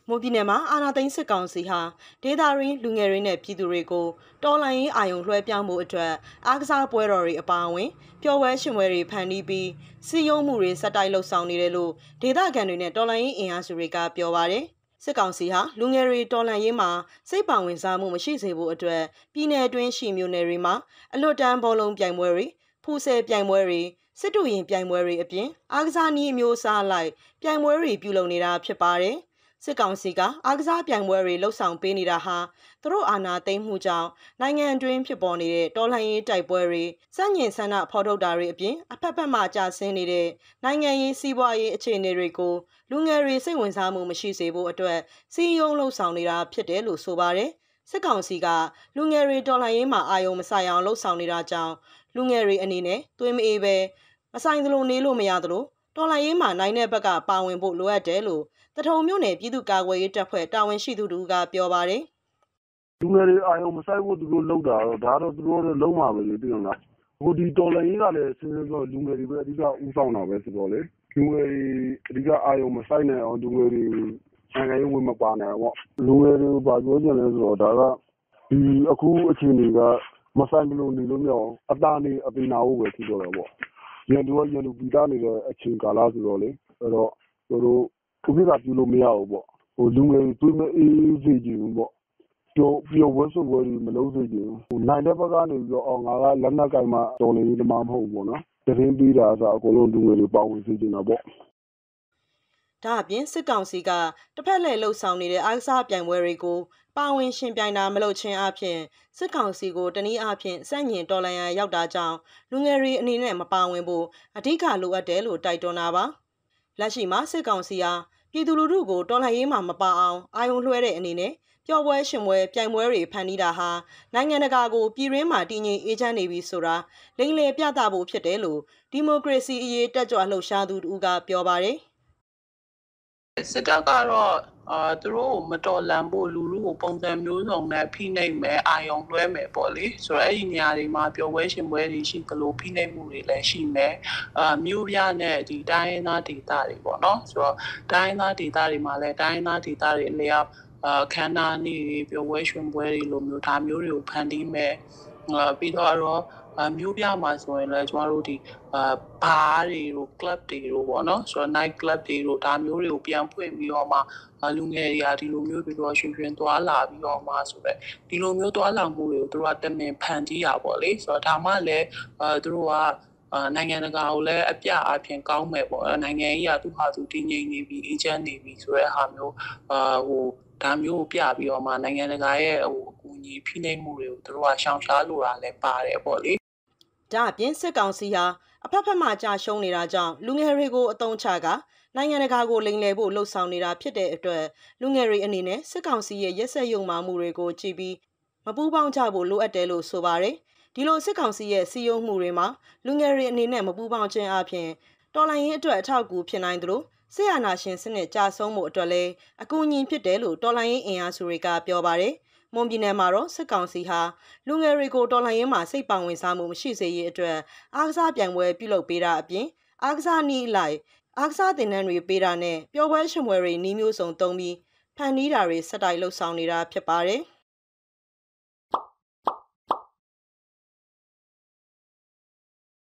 မွန်ပြည်နယ်မှာအာဏာသိမ်းစစ်ကောင်စီဟာဒေသရင်းလူငယ်တွေနဲ့ပြည်သူတွေကိုတော်လှန်ရေးအာရုံလွှဲပြောင်းမှုအတွက်အားကစားပွဲတော်တွေအပါအဝင်ပျော်ပွဲရှင်ပွဲတွေဖန်တီးပြီးစီယုံမှုတွေစက်တိုက်လှုပ်ဆောင်နေတယ်လို့ဒေသခံတွေနဲ့တော်လှန်ရေးအင်အားစုတွေကပြောပါတယ်။စစ်ကောင်စီဟာလူငယ်တွေတော်လှန်ရေးမှာစိတ်ပါဝင်စားမှုမရှိစေဖို့အတွက်ပြည်내အတွင်းရှိမြို့နယ်တွေမှာအလွတ်တန်းဘောလုံးပြိုင်ပွဲတွေဖူးဆဲပြိုင်ပွဲတွေစစ်တူရင်ပြိုင်ပွဲတွေအပြင်အားကစားနည်းမျိုးစားလိုက်ပြိုင်ပွဲတွေပြုလုပ်နေတာဖြစ်ပါတယ်။စစ်ကောင်စီကအားကစားပြိုင်ပွဲတွေလှုပ်ဆောင်ပေးနေတာဟာသူတို့အာဏာသိမ်းမှုကြောင့်နိုင်ငံအတွင်းဖြစ်ပေါ်နေတဲ့တော်လှန်ရေးတိုက်ပွဲတွေစန့်ကျင်ဆန္ဒဖော်ထုတ်တာတွေအပြင်အဖက်ဖက်မှကြာဆင်းနေတဲ့နိုင်ငံရေးစီးပွားရေးအခြေအနေတွေကိုလူငယ်တွေစိတ်ဝင်စားမှုမရှိစေဖို့အတွက်စီယုံလှုပ်ဆောင်နေတာဖြစ်တယ်လို့ဆိုပါတယ်။စစ်ကောင်စီကလူငယ်တွေတော်လှန်ရေးမှာအာရုံမဆိုင်အောင်လှုပ်ဆောင်နေတာကြောင့်လူငယ်တွေအနေနဲ့သွေးမအေးပဲမဆိုင်သလိုနေလို့မရသလိုတော်လှန်ရေးမှာနိုင်တဲ့ဘက်ကပါဝင်ဖို့လိုအပ်တယ်လို့တထုံမြို့နယ်ပြည်သူ့ကာကွယ်ရေးတပ်ဖွဲ့တာဝန်ရှိသူတို့ကပြောပါတယ်လူငယ်တွေအာရုံမဆိုင်ဖို့သူတို့လုပ်တာတော့ဒါတော့သူတို့လည်းလုံးမှာပဲလေသိရမလားဟိုဒီတော်လှန်ရေးကလည်းစဉ်းစားတော့လူငယ်တွေပဲအဓိကဦးဆောင်တာပဲဆိုတော့လေလူငယ်တွေအဓိကအာရုံမဆိုင်နိုင်အောင်လူငယ်တွေနိုင်ငံရေးဝင်မပါနိုင်ပေါ့လူငယ်တွေဘာပြောချင်လဲဆိုတော့ဒါကဒီအခုအခြေအနေကမဆိုင်လို့နေလို့မရအောင်အတားနေအပင်နာဖို့ပဲဖြစ်တော့တာပေါ့ရန်သူကရန်သူပြီးသားနေတဲ့အချိန်ကာလဆိုတော့လေအဲ့တော့သူတို့ခုပြပြုလို့မရဘူးပေါ့ဟိုလူငယ်တွေမအေးစေချင်ဘူးပေါ့ပျော်ပွဲဆိုပွဲတွေမလုပ်စေချင်ဘူးဟိုနိုင်တဲ့ဘက်ကနေပြီးတော့ငါကလက်နက်ကင်မှတော်နေတယ်မှမဟုတ်ဘူးပေါ့နော်တရင်ပြီးတာဆိုအကုန်လုံးလူငယ်တွေပါဝင်စေချင်တာပေါ့ဒါအပြင်စစ်ကောင်စီကတစ်ဖက်လှည့်လှုပ်ဆောင်နေတဲ့အားကစားပြိုင်ပွဲတွေကိုပါဝင်ရှင်ပြိုင်တာမလုပ်ခြင်းအပြင်စစ်ကောင်စီကိုတနည်းအားဖြင့်စန့်ကျင်တော်လှန်ရန်ရောက်တာကြောင့်လူငယ်တွေအနေနဲ့မပါဝင်ဖို့အဓိကလိုအပ်တယ်လို့တိုက်တွန်းတာပါလက်ရှိမှာစစ်ကောင်စီဟာပြည်သူလူထုကိုတော်လှန်ရေးမှာမပါအောင်အာရုံလွှဲတဲ့အနေနဲ့ပျော်ပွဲရှင်ပွဲပြိုင်ပွဲတွေဖန်တီးတာဟာနိုင်ငံတကာကိုပြည်ရင်းမှာတည်ငြိမ်အေးချမ်းနေပြီဆိုတာလိမ်လည်ပြသဖို့ဖြစ်တယ်လို့ဒီမိုကရေစီအရေးတက်ကြွလှုပ်ရှားသူတို့ကပြောပါတယ်စစ်တပ်ကတော့သူတို့မတော်လန်ဖို့လူလူကိုပုံစံမျိုးစုံနဲ့ဖိနှိပ်မယ်အာယုံလွှဲမယ်ပေါ့လေဆိုတော့အဲ့ဒီနေရာတွေမှာပျော်ပွဲရှင်ပွဲတွေရှိသလိုဖိနှိပ်မှုတွေလည်းရှိမယ်မြို့ပြနဲ့ဒီတိုင်းရင်းသားဒေသတွေပေါ့နော်ဆိုတော့တိုင်းရင်းသားဒေသတွေမှာလည်းတိုင်းရင်းသားဒေသတွေအလျောက်ခန္ဓာနေပျော်ပွဲရှင်ပွဲတွေလိုမျိုးဒါမျိုးတွေကိုဖန်တီးမယ်ပြီးတော့မြို့ပြမှာဆိုရင်လည်းကျမတို့ဒီဘားတွေတို့ club တွေတို့ပေါ့နော်ဆိုတော့ night club တွေတို့ဒါမျိုးတွေကိုပြန်ဖွင့်ပြီးတော့မှလူငယ်တွေကဒီလိုမျိုးပြီးတော့ရှင်ရှင်သွားလာပြီးတော့မှဆိုတော့ဒီလိုမျိုးသွားလာမှုတွေကိုသူတို့ကတမင်ဖန်တီးရပါလေဆိုတော့ဒါမှလည်းသူတို့ကနိုင်ငံတကာကိုလည်းအပြအဖြစ်ကောင်းမဲ့ပေါ့နိုင်ငံကြီးကသူ့ဟာသူတည်ငြိမ်နေပြီအေဂျင့်နေပြီဆိုတဲ့ဟာမျိုးဟိုဒါမျိုးကိုပြပြီးတော့မှနိုင်ငံတကာရဲ့ဟိုအကူအညီဖိနှိပ်မှုတွေကိုသူတို့ကရှောင်ရှားလိုတာလည်းပါတယ်ပေါ့လေဒါအပြင်စစ်ကောင်စီဟာအဖက်ဖက်မှကြာရှုံးနေတာကြောင့်လူငယ်တွေကိုအသုံးချကနိုင်ငံတကာကိုလိမ်လည်ဖို့လှုံ့ဆော်နေတာဖြစ်တဲ့အတွက်လူငယ်တွေအနေနဲ့စစ်ကောင်စီရဲ့ရက်စက်ယုံမာမှုတွေကိုကြည့်ပြီးမပူးပေါင်းကြဖို့လိုအပ်တယ်လို့ဆိုပါတယ်ဒီလိုစစ်ကောင်စီရဲ့စီယုံမှုတွေမှာလူငယ်တွေအနေနဲ့မပူးပေါင်းခြင်းအပြင်တော်လှန်ရေးအတွက်အထောက်အကူဖြစ်နိုင်သလိုဆရာနာရှင်စနစ်ကြာဆုံးမှုအတွက်လည်းအကူအညီဖြစ်တယ်လို့တော်လှန်ရေးအင်အားစုတွေကပြောပါတယ်မွန်ပြည်နယ်မှာတော့စစ်ကောင်စီဟာလူငယ်တွေကိုတော်လှန်ရေးမှာစိတ်ပါဝင်စားမှုမရှိစေရေးအတွက်အားကစားပြိုင်ပွဲပြုလုပ်ပေးတာအပြင်အားကစားနည်းလိုက်အားကစားသင်တန်းတွေပေးတာနဲ့ပျော်ပွဲရှင်ပွဲတွေနှီးမျိုးစုံသုံးပြီးဖန်တီးတာတွေစက်တိုက်လှုပ်ဆောင်နေတာဖြစ်ပါတယ်။